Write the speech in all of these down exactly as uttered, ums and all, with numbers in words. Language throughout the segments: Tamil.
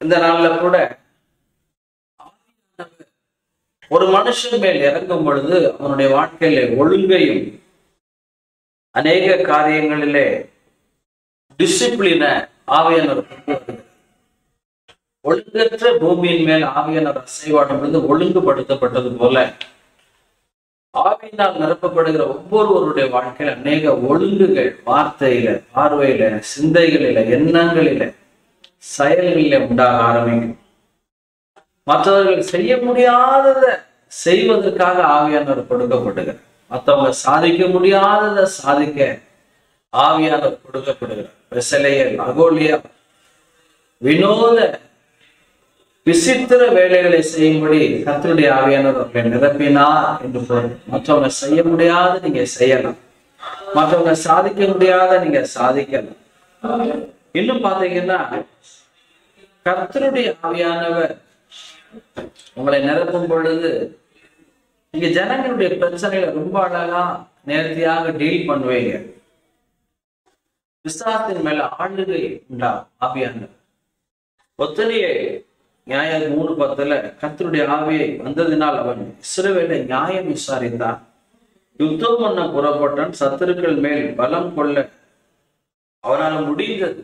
இந்த நாள்ல கூட ஒரு மனுஷன் மேல் இறங்கும் பொழுது அவனுடைய வாழ்க்கையில ஒழுங்கையும் அநேக காரியங்களிலே டிசிப்ளின ஆவியானவர் ஒழுங்கற்ற பூமியின் மேல் ஆவியானவர் அசைவாடும் பொழுது ஒழுங்குபடுத்தப்பட்டது போல ஆவியினால் நிரப்பப்படுகிற ஒவ்வொருவருடைய வாழ்க்கையில அநேக ஒழுங்குகள் வார்த்தையில, பார்வையில, சிந்தைகளில, எண்ணங்களில, செயல்களில உண்டாக ஆரம்பிக்கும். மற்றவர்கள் செய்ய முடியாததை செய்வதற்காக ஆவியானவர் கொடுக்கப்படுகிறார். மற்றவங்க சாதிக்க முடியாததை சாதிக்க ஆவியானவர் கொடுக்கப்படுகிறார். வெசலேயர், அகோலியா வினோத விசித்திர வேலைகளை செய்யும்படி கர்த்தருடைய ஆவியானவர் அவர்களை நிரப்பினார் என்று பொருள். மற்றவங்க செய்ய முடியாத நீங்க செய்யலாம், மற்றவங்க சாதிக்க முடியாத நீங்க சாதிக்கலாம். இன்னும் பாத்தீங்கன்னா கர்த்தருடைய ஆவியானவர் உங்களை நிரப்பும் பொழுது நீங்க ஜனங்களுடைய பிரச்சனைகளை ரொம்ப அழகா நேர்த்தியாக டீல் பண்ணுவீங்க. விசுவாசத்தின் மேல ஆளுகை உண்டா ஆவியானவர். ஒத்தனையே நியாயம் மூணு பத்துல கர்த்தருடைய ஆவியை வந்ததினால் அவன் இஸ்ரவேலை நியாயம் விசாரித்தான், யுத்தம் பண்ண புறப்பட்டான், சத்துருக்கள் மேல் பலம் கொள்ள அவனால் முடிந்தது.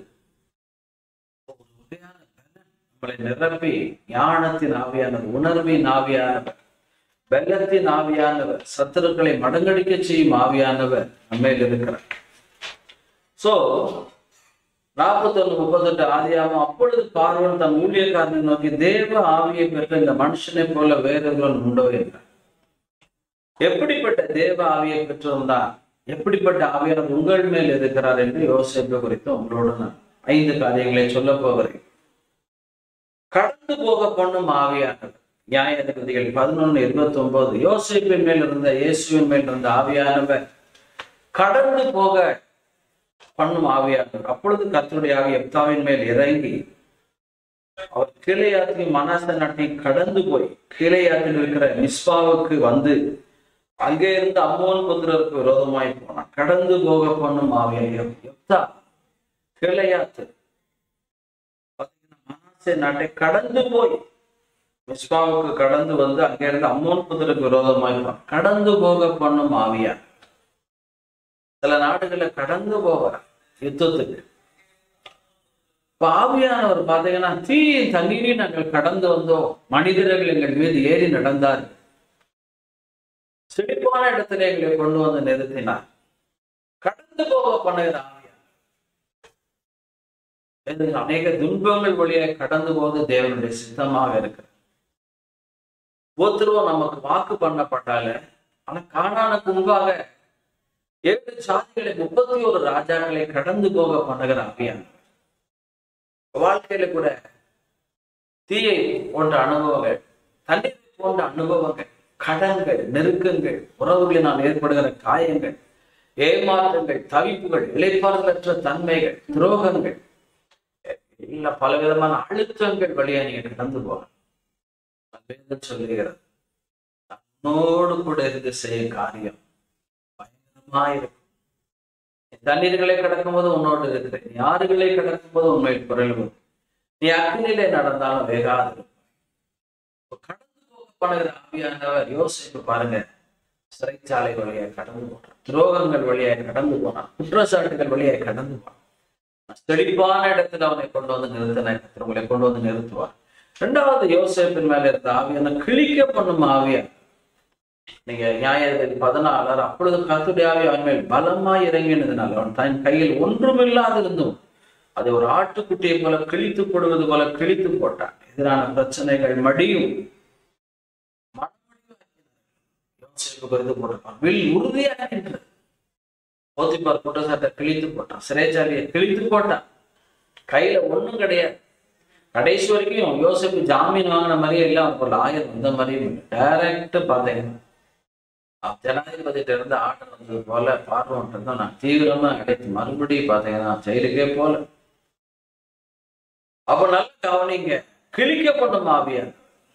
நம்மளை நிரப்பி ஞானத்தின் ஆவியானவர், உணர்வின் ஆவியானவர், வெள்ளத்தின் ஆவியானவர், சத்துருக்களை மடங்கடிக்க செய்யும் ஆவியானவர் நம்மையில் இருக்கிறார். சோ நாற்பத்தி ஒண்ணு முப்பத்தி எட்டு ஆதியாகமம். அப்பொழுது பார்வோன் தன் ஊழியக்காரனை நோக்கி, தேவ ஆவியை பெற்ற இந்த மனுஷனை போல வேறொருவன் உண்டோ என்றார். எப்படிப்பட்ட தேவ ஆவியை பெற்றிருந்தார், எப்படிப்பட்ட ஆவியானவர் உங்கள் மேல் இருக்கிறார் என்று யோசிப்பு குறித்து உங்களோடு நான் ஐந்து காரியங்களை சொல்ல போகிறேன். கடந்து போக பண்ணும் ஆவியானவர். நியாயாதிபதிகள் பதினொன்னு இருபத்தி ஒன்பது. யோசிப்பின் மேல் இருந்த இயேசுவின் மேல் இருந்த ஆவியானவர் கடந்து போக பண்ணும் ஆவியானவர். அப்பொழுது கர்த்தருடைய ஆவி எப்தாவின் மேல் இறங்கி அவர் கீழையாத்தின் மனாசே நாட்டை கடந்து போய் கீழையாத்தில் இருக்கிற மிஸ்பாவுக்கு வந்து அங்கே இருந்து அம்மோன் புத்திரருக்கு விரோதமாய் போனான். கடந்து போக பண்ணும் ஆவியானவர். எப்தா கீழையாத்து மனாசே நாட்டை கடந்து போய் மிஸ்பாவுக்கு கடந்து வந்து அங்கே இருந்து அம்மோன் புத்திரருக்கு விரோதமாய் போனான். கடந்து போக பண்ணும் ஆவியானவர். சில நாடுகளை கடந்து போவார் யுத்தத்துக்கு. இப்ப ஆவியானவர் பாத்தீங்கன்னா தீயின் தண்ணீரையும் நாங்கள் கடந்து வந்தோம், மனிதர்கள் எங்கள் மீது ஏறி நடந்தார், செழிப்பான இடத்துல எங்களை கொண்டு வந்து நிறுத்தினார். கடந்து போக பண்ணுகிற ஆவியானவர் அநேக துன்பங்கள் வழியாக கடந்து போவது தேவனுடைய சித்தமாக இருக்கு. ஒருத்தருவம் நமக்கு வாக்கு பண்ணப்பட்டால ஆனா கானானுக்கு முன்பாக ஏழு சாதிகளை முப்பத்தி ஒரு ராஜாக்களை கடந்து போக பண்ணுகிற ஆவியானவர். வாழ்க்கையில கூட தீயை போன்ற அனுபவங்கள், தண்ணீர் போன்ற அனுபவங்கள், கடன்கள், நெருக்கங்கள், உறவுகளினால் ஏற்படுகிற காயங்கள், ஏமாற்றங்கள், தவிப்புகள், இளைப்பாறுதலற்ற தன்மைகள், துரோகங்கள், இல்ல பல விதமான அழுத்தங்கள் வழியா நீங்க கடந்து போகலாம். சொல்லுகிறது தன்னோடு கூட இருந்து செய்ய காரியம் இருக்கும். தண்ணீர்களை கடக்கும் போது உன்னோடு இருக்கிறேன், நீ ஆறுகளை கடக்கும் போது உண்மையில் குரல் வரும், நீ அக்னியிலே நடந்தாலும் வேகாது. கடந்து போக பண்ணுகிற ஆவியானவர் யோசிப்பு பாருங்க. சிறைச்சாலை வழியாக கடந்து போனான், துரோகங்கள் வழியாக கடந்து போனான், குற்றச்சாட்டுகள் வழியாக கடந்து போனான். செழிப்பான இடத்துல அவனை கொண்டு வந்து நிறுத்தின உங்களை கொண்டு வந்து நிறுத்துவார். இரண்டாவது யோசிப்பின் மேல இருந்த ஆவியான கிழிக்க பண்ணும் ஆவியா. நீங்க நியாயாதிபதி பதினாலு. அப்பொழுது கர்த்தருடைய ஆவி அவன் மேல் பலமாய் இறங்கினதுனால அவன் தன் கையில் ஒன்றுமில்லாதிருந்தும் அதை ஒரு ஆட்டுக்குட்டியை போல கிழித்து போடுவது போல கிழித்து போட்டான். எதிரான பிரச்சனைகள் மடியும் யோசிப்பு குறித்து போட்டிருப்பான். வில் உறுதியாக நின்றது. போத்திபார் குற்றச்சாட்டை கிழித்து போட்டான், சிறைச்சாலையை கிழித்து போட்டான். கையில ஒண்ணும் கிடையாது. கடைசி வரைக்கும் யோசிப்பு ஜாமீன் வாங்கின மாதிரியே இல்லை, அவனுக்கு ஒரு லாயர் வந்த மாதிரியும் இல்லை. டைரக்ட் பார்த்தீங்கன்னா ஜனாதிபதியிட்ட இருந்து ஆர்டர் வந்தது போல பார்வோன்ட்டு தான் நான் தீவிரமா அடைத்து மறுபடியும் பார்த்தீங்கன்னா ஜெயிலுக்கே போல. அப்ப நல்ல கவனிங்க, கிழிக்கப்படும் ஆவியானவர்.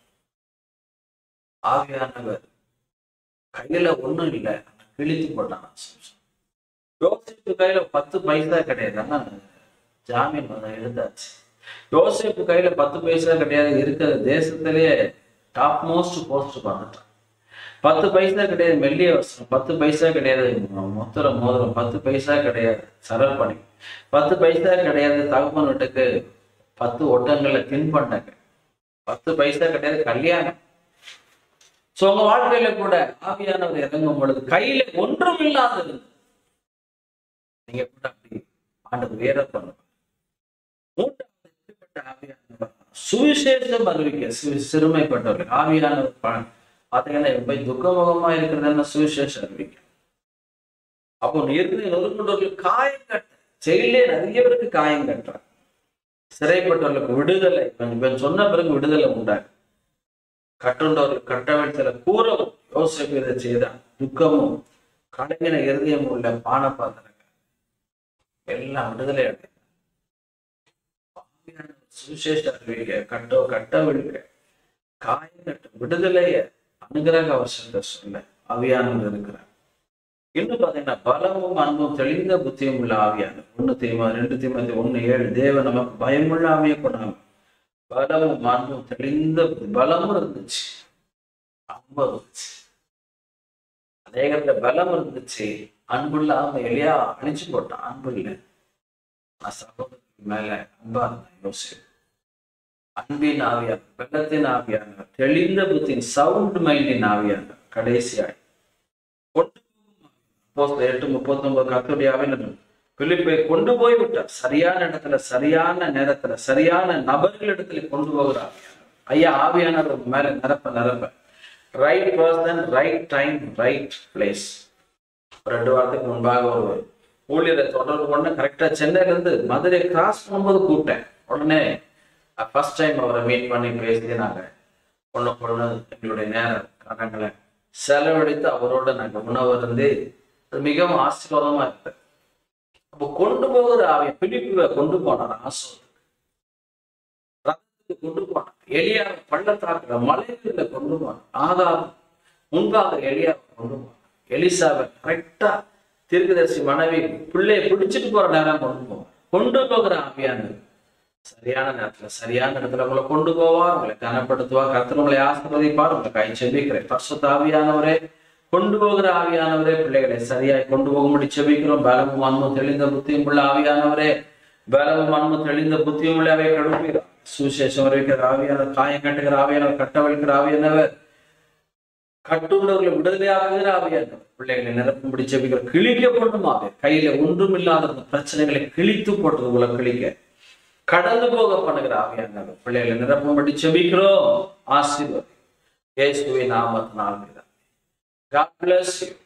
ஆவியானவர் கையில ஒண்ணும் இல்லை, கிழித்து போட்டான். யோசிப்பு கையில பத்து பைசா கிடையாது, ஆனா ஜாமீன் வந்து எழுதாச்சு. யோசேப்பு கையில பத்து பைசா கிடையாது, இருக்கிற தேசத்திலேயே டாப் மோஸ்ட் போஸ்ட் பார்த்துட்டான். பத்து பைசா கிடையாது மெல்லிய வசனம், பத்து பைசா கிடையாது மொத்தர மோதிரம், பத்து பைசா கிடையாது சரப்பணி, பத்து பைசா கிடையாது தகப்பன் வீட்டுக்கு பத்து ஒட்டங்களை தின்பண்டாங்க, பத்து பைசா கிடையாது கல்யாணம். சோ உங்க வாழ்க்கையில கூட ஆவியானவர் இறங்கும் பொழுது கையில ஒன்றும் இல்லாத நீங்க கூட அப்படி ஆண்டவர் வேற பண்ணுவாங்க. மூன்றாவது எப்படிப்பட்ட ஆவியானவர்? சுவிசேஷம் அறிவிக்க சிறுமைப்பட்டவர்கள். ஆவியானவர் பாத்தீங்கன்னா போய் துக்கமுகமா இருக்கிறது சுவிசேஷம் அறிவிக்க. அப்போ இருந்து நொறுங்குண்டவர்கள் காயம் கட்ட, செயலே நிறைய பேருக்கு காயம் கட்டுறாங்க. சிறைப்பட்டவர்களுக்கு விடுதலை கொஞ்சம் பேர் சொன்ன பிறகு விடுதலை உண்டாங்க. கட்டுண்டவர்கள் கட்டவெடுத்தல கூறவும் யோசிப்பு இதை செய்தான். துக்கமும் கலைஞன இருதயம் உள்ள பான பாத்திரங்கள் எல்லாம் விடுதலை அடை சுவிசேஷ அறிவிக்க, கட்டோ கட்ட விழுக்க, காயம் கட்ட விடுதலைய அனுகிரக அவசரத்தை சொல்ல ஆவியானவர் இருக்கிறார். இன்னும் பாத்தீங்கன்னா பலமும் அன்பும் தெளிந்த புத்தியும் உள்ள ஆவியானவர். ஒண்ணு தீமா ரெண்டு தீமத்தி ஒண்ணு ஏழு தேவ நமக்கு பயமுள்ள ஆவியை கொண்டாங்க. பலமும் அன்பும் தெளிந்த பலமும் இருந்துச்சு, அன்பு இருந்துச்சு. அநேகத்துல பலம் இருந்துச்சு, அன்புள்ள ஆமை எளியா அழிச்சு போட்டான். அன்பு இல்லை, நான் சகோதரத்துக்கு மேல அன்பா இருந்தேன். யோசிப்பு அன்பின் ஆவியானவர், வெள்ளத்தின் ஆவியானவர், தெளிந்த புத்தின் சவுண்ட் மைண்டின் ஆவியானவர். கடைசியாய் எட்டு முப்பத்தி ஒன்பது கர்த்தருடைய ஆவியானவர் பிலிப்பை கொண்டு போய் விட்டார். சரியான இடத்துல சரியான நேரத்துல சரியான நபர்கள் இடத்துல கொண்டு போகிறார். ஐயா ஆவியானவர் மேல நிரப்ப நிரப்ப right person, right time, right place. ரெண்டு வாரத்துக்கு முன்பாக ஒரு ஊழியரை தொடர்பு கொண்டு கரெக்டா சென்னையில இருந்து மதுரை கிராஸ் பண்ணும்போது கூப்பிட்டேன். உடனே ஃபர்ஸ்ட் டைம் அவரை மீட் பண்ணி பேசி நாங்க ஒண்ணு பொண்ணு எங்களுடைய நேர காரணங்களை செலவழித்து அவரோட நாங்க உணவு இருந்து அது மிகவும் ஆசீர்வாதமா இருக்கு. அப்போ கொண்டு போகிற ஆவிய பிலிப்பை கொண்டு போனார். ஆசோத்துக்கு கொண்டு போனார். எலியா பள்ளத்தாக்குல மலைகளில கொண்டு போனார். ஆதார் முன்பாக எலியாவை கொண்டு போனார். எலிசாவை கரெக்டா தீர்க்கதரிசி மனைவி பிள்ளைய பிடிச்சிட்டு போற நேரம் கொண்டு போவார். கொண்டு போகிற ஆவியானவர் சரியான நேரத்துல சரியான இடத்துல உங்களை கொண்டு போவார், உங்களை கனப்படுத்துவார். கர்த்தர் உங்களை ஆசீர்வதிப்பார். உங்களை கை செபிக்கிறேன். பரிசுத்த ஆவியானவரே, கொண்டு போகிற ஆவியானவரே, பிள்ளைகளை சரியாய் கொண்டு போகும்படி செபிக்கிறோம். பலமும் அன்பும் தெளிந்த புத்தியும் உள்ள ஆவியானவரே, பலமும் அன்பும் தெளிந்த புத்தியும் உள்ள அவை கடுப்பீர். சுவிசேஷம் அறிவிக்கிற ஆவியானவர், காயம் கட்டுகிற ஆவியானவர், கட்டவழிக்கிற ஆவியானவர், கட்டுள்ளவர்களை விடுதலையாக்குகிற ஆவியானவர், பிள்ளைகளை நிரப்பும்படி செபிக்கிற கிழிக்கப்படும் ஆவி, கையில ஒன்றும் இல்லாத பிரச்சனைகளை கிழித்து போட்டது உங்களை கிழிக்க கடந்து போக பண்ணுகிற ஆவியானவர், பிள்ளைகளை நிரப்பும்படி செபிக்கிறோம். ஆசீர்வாதம் இயேசுவின் நாமத்தினால். God bless you.